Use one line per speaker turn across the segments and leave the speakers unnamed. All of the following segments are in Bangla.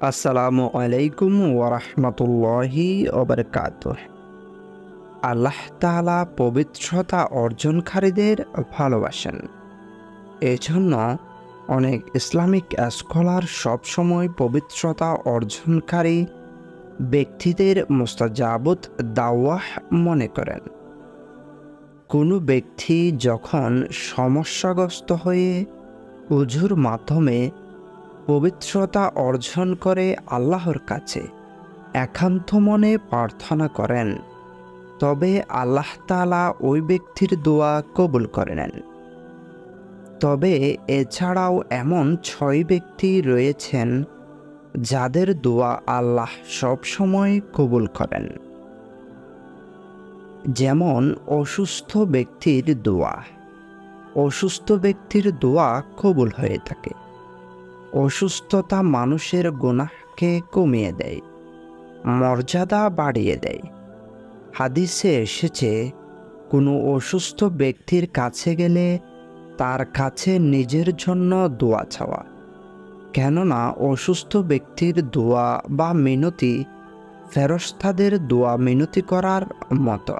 আসসালামু আলাইকুম ওয়ারাহমাতুল্লাহি ওয়াবারাকাতুহ। আল্লাহ তাআলা পবিত্রতা অর্জনকারীদের ভালোবাসেন। এজন্য অনেক ইসলামিক স্কলার সবসময় পবিত্রতা অর্জনকারী ব্যক্তিদের মুস্তাজাবুত দাওয়াহ মনে করেন। কোনো ব্যক্তি যখন সমস্যাগ্রস্ত হয়ে উযুর মাধ্যমে পবিত্রতা অর্জন করে আল্লাহর কাছে একান্ত মনে প্রার্থনা করেন, তবে আল্লাহ তাআলা ওই ব্যক্তির দোয়া কবুল করে নেন। তবে এছাড়াও এমন ৬ ব্যক্তি রয়েছেন যাদের দোয়া আল্লাহ সবসময় কবুল করেন। যেমন অসুস্থ ব্যক্তির দোয়া। অসুস্থ ব্যক্তির দোয়া কবুল হয়ে থাকে। অসুস্থতা মানুষের গুনাহকে কমিয়ে দেয়, মর্যাদা বাড়িয়ে দেয়। হাদিসে এসেছে, কোনো অসুস্থ ব্যক্তির কাছে গেলে তার কাছে নিজের জন্য দোয়া চাওয়া, কেননা অসুস্থ ব্যক্তির দোয়া বা মিনতি ফেরেশতাদের দোয়া মিনতি করার মতো।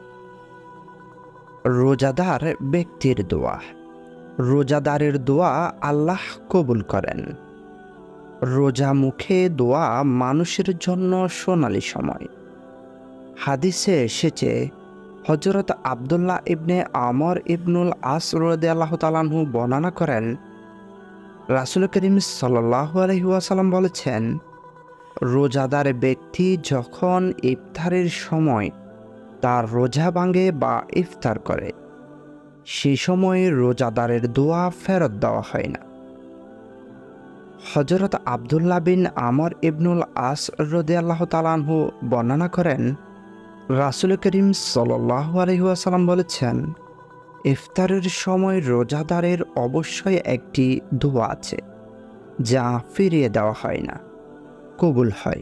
রোজাদার ব্যক্তির দোয়া। রোজাদারের দোয়া আল্লাহ কবুল করেন। রোজা মুখে দোয়া মানুষের জন্য সোনালী সময়। হাদিসে এসেছে, হযরত আব্দুল্লাহ ইবনে আমর ইবনুল আস রাদিয়াল্লাহু তাআলা আনহু বর্ণনা করেন, রাসূল করিম সাল্লাল্লাহু আলাইহি ওয়াসাল্লাম বলেছেন, রোজাদার ব্যক্তি যখন ইফতারের সময় তার রোজা ভাঙে বা ইফতার করে, সে সময় রোজাদারের দোয়া ফেরত দেওয়া হয় না। হযরত আব্দুল্লাহ বিন আমর ইবনুল আস রাদিয়াল্লাহু তাআলা আনহু বর্ণনা করেন, রাসূল করিম সাল্লাল্লাহু আলাইহি ওয়াসাল্লাম বলেছেন, ইফতারের সময় রোজাদারের অবশ্যই একটি দোয়া আছে যা ফিরিয়ে দেওয়া হয় না, কবুল হয়।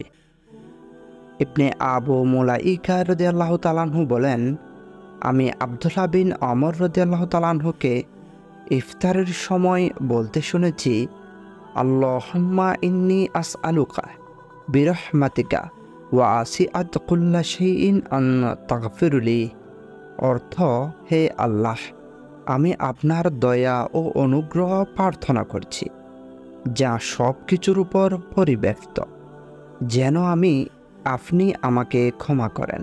ইবনে আবু মুলাইকা রাদিয়াল্লাহু তাআলা আনহু বলেন, আমি আব্দুল্লাহ বিন আমর রাদিয়াল্লাহু তাআলা আনহুকে ইফতারের সময় বলতে শুনেছি, আল্লাহুম্মা ইন্নী আসআলুকা বিরহমাতিকা ওয়া আসিআত কুল্লা শাইইন আন তাগফিরলি। অর্থ, হে আল্লাহ, আমি আপনার দয়া ও অনুগ্রহ প্রার্থনা করছি যা সব কিছুর উপর পরিব্যাপ্ত, যেন আপনি আমাকে ক্ষমা করেন।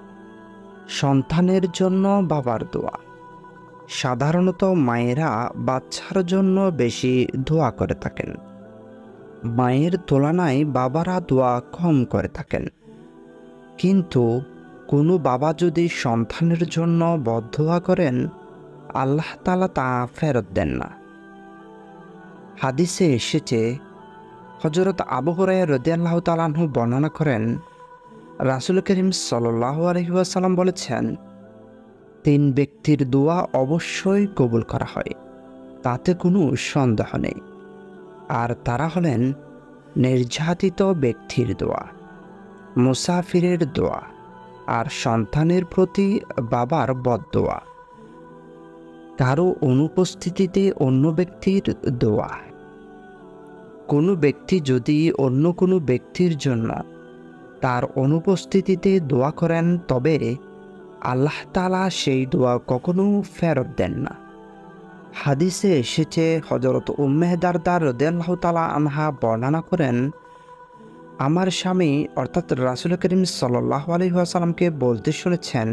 সন্তানের জন্য বাবার দোয়া। সাধারণত মায়েরা বাচ্চার জন্য বেশি দোয়া করে থাকেন। মায়ের তুলনায় বাবারা দোয়া কম করে থাকেন। কিন্তু কোনো বাবা যদি সন্তানের জন্য বদদোয়া করেন, আল্লাহ তাআলা তা ফেরত দেন না। হাদিসে এসেছে, হযরত আবু হুরায়রা রাদিয়াল্লাহু তাআলা আনহু বর্ণনা করেন, রাসূল করিম সাল্লাল্লাহু আলাইহি ওয়াসাল্লাম বলেছেন, ৩ ব্যক্তির দোয়া অবশ্যই কবুল করা হয়, তাতে কোনো সন্দেহ নেই। আর তারা হলেন নির্যাতিত ব্যক্তির দোয়া, মুসাফিরের দোয়া, আর সন্তানের প্রতি বাবার বদদোয়া। কারো অনুপস্থিতিতে অন্য ব্যক্তির দোয়া। কোনো ব্যক্তি যদি অন্য কোনো ব্যক্তির জন্য তার অনুপস্থিতিতে দোয়া করেন, তবে আল্লাহ তাআলা সেই দোয়া কখনো ফেরত দেন না। হাদিসে এসেছে, হযরত উম্মে দারদা রাদিয়াল্লাহু তাআলা আনহা বর্ণনা করেন, আমার স্বামী অর্থাৎ রাসূল করিম সাল্লাল্লাহু আলাইহি ওয়াসাল্লামকে বলতে শুনেছেন,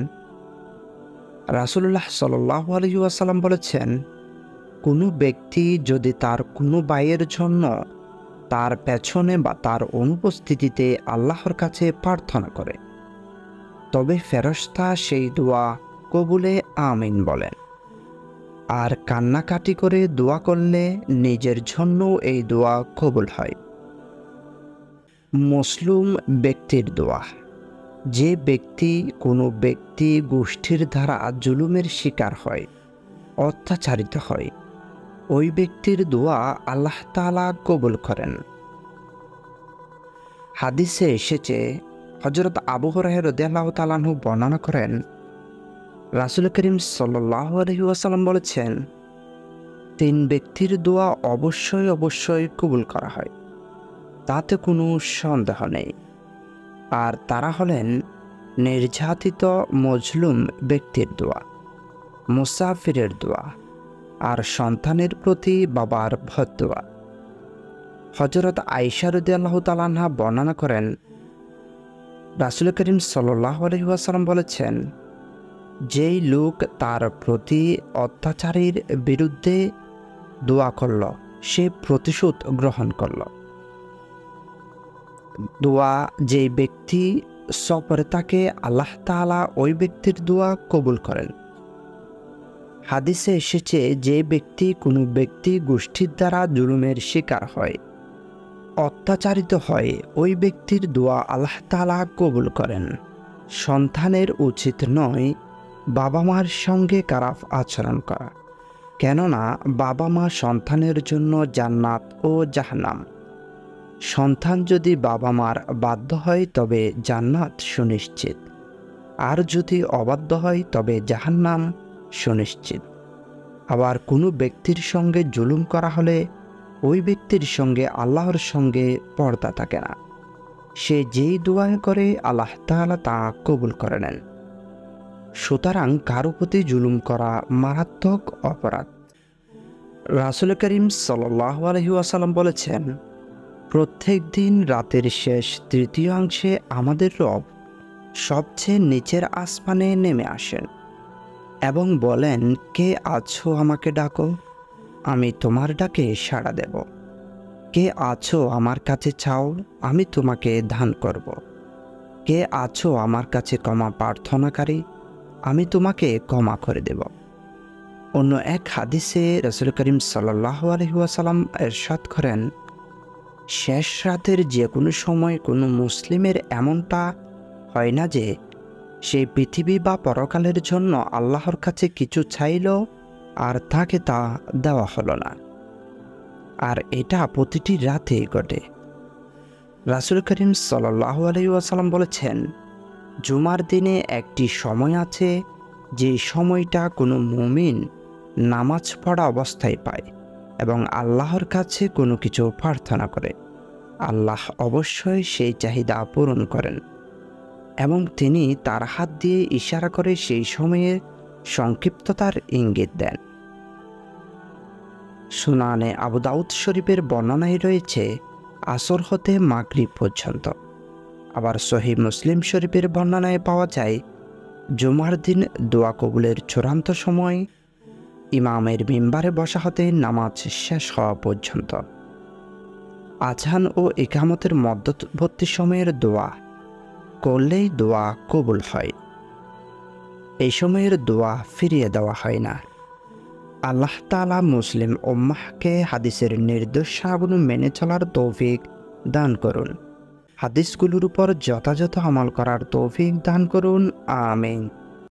রাসূলুল্লাহ সাল্লাল্লাহু আলাইহি ওয়াসাল্লাম বলেছেন, কোনো ব্যক্তি যদি তার কোনো ভাইয়ের জন্য তার পেছনে বা তার অনুপস্থিতিতে আল্লাহর কাছে প্রার্থনা করে, তবে ফেরেশতা সেই দোয়া কবুলে আমিন বলেন। আর কান্নাকাটি করে দোয়া করলে নিজের জন্য এই দোয়া কবুল হয়। মজলুম ব্যক্তির দোয়া। যে ব্যক্তি কোনো ব্যক্তি গোষ্ঠীর দ্বারা জুলুমের শিকার হয়, অত্যাচারিত হয়, ওই ব্যক্তির দোয়া আল্লাহ তাআলা কবুল করেন। হাদিসে এসেছে, হযরত আবু হুরায়রা রাদিয়াল্লাহু তাআলা আনহু বর্ণনা করেন, রাসূল করিম সাল্লাল্লাহু আলাইহি ওয়াসাল্লাম বলেছেন, 3 ব্যক্তির দোয়া অবশ্যই কবুল করা হয়। তাতে কোনো সন্দেহ নেই। আর তারা হলেন নির্যাতিত মজলুম ব্যক্তির দোয়া, মুসাফিরের দোয়া, আর সন্তানের প্রতি বাবার বদদোয়া। হযরত আয়েশা রাদিয়াল্লাহু তাআলা আনহা বর্ণনা করেন, রাসূল করিম সাল্লাল্লাহু আলাইহি ওয়াসাল্লাম বলেছেন, যেই লোক তার প্রতি অত্যাচারীর বিরুদ্ধে দোয়া করল, সে প্রতিশোধ গ্রহণ করল। দোয়া যেই ব্যক্তি সপরে তাকে আল্লাহ তাআলা ওই ব্যক্তির দোয়া কবুল করেন। হাদিসে এসেছে, যে ব্যক্তি কোনো ব্যক্তি গোষ্ঠীর দ্বারা জুলুমের শিকার হয়, অত্যাচারিত হয়, ওই ব্যক্তির দোয়া আল্লাহ তাআলা কবুল করেন। সন্তানের উচিত নয় বাবা মার সঙ্গে খারাপ আচরণ করা, কেননা বাবা মা সন্তানের জন্য জান্নাত ও জাহান্নাম। সন্তান যদি বাবা মার বাধ্য হয় তবে জান্নাত সুনিশ্চিত, আর যদি অবাধ্য হয় তবে জাহান্নাম সুনিশ্চিত। আবার কোনো ব্যক্তির সঙ্গে জুলুম করা হলে ওই ব্যক্তির সঙ্গে আল্লাহর সঙ্গে পর্দা থাকে না। সে যেই দোয়া করে আল্লাহ তাআলা তা কবুল করে নেন। সুতরাং কারো প্রতি জুলুম করা মারাত্মক অপরাধ। রাসূল করিম সাল্লাল্লাহু আলাইহি ওয়াসাল্লাম বলেছেন, প্রত্যেক দিন রাতের শেষ তৃতীয়াংশে আমাদের রব সবচেয়ে নিচের আসমানে নেমে আসেন এবং বলেন, কে আছো আমাকে ডাকো, আমি তোমার ডাকে সাড়া দেব। কে আছো আমার কাছে চাও, আমি তোমাকে দান করব। কে আছো আমার কাছে ক্ষমা প্রার্থনাকারী, আমি তোমাকে ক্ষমা করে দেব। অন্য এক হাদিসে রাসূল করিম সাল্লাল্লাহু আলাইহি ওয়াসাল্লাম ইরশাদ করেন, শেষ রাতের যে কোনো সময় কোনো মুসলিমের এমনটা হয় না যে সে পৃথিবী বা পরকালের জন্য আল্লাহর কাছে কিছু চাইল আর তাকে তা দেওয়া হলো না। আর এটা প্রতিটি রাতেই ঘটে। রাসূল করিম সাল্লাল্লাহু আলাইহি ওয়াসাল্লাম বলেছেন, জুমার দিনে একটি সময় আছে যে সময়টা কোনো মুমিন নামাজ পড়া অবস্থায় পায় এবং আল্লাহর কাছে কোনো কিছু প্রার্থনা করে। আল্লাহ অবশ্যই সেই চাহিদা পূরণ করেন এবং তিনি তার হাত দিয়ে ইশারা করে সেই সময়ের সংক্ষিপ্ততার ইঙ্গিত দেন। সুনানে আবু দাউদ শরীফের বর্ণনায় রয়েছে আসর হতে মাগরিব পর্যন্ত। আবার সহিহ মুসলিম শরীফের বর্ণনায় পাওয়া যায়, জুমার দিন দোয়া কবুলের চূড়ান্ত সময় ইমামের মিম্বারে বসা হতে নামাজ শেষ হওয়া পর্যন্ত। আজান ও ইকামতের মধ্যবর্তী সময়ের দোয়া করলেই দোয়া কবুল হয়। এই সময়ের দোয়া ফিরিয়ে দেওয়া হয় না। আল্লাহ তাআলা মুসলিম উম্মাহকে হাদিসের নির্দেশাবলী মেনে চলার তৌফিক দান করুন। হাদিসগুলোর উপর যথাযথ আমল করার তৌফিক দান করুন। আমিন।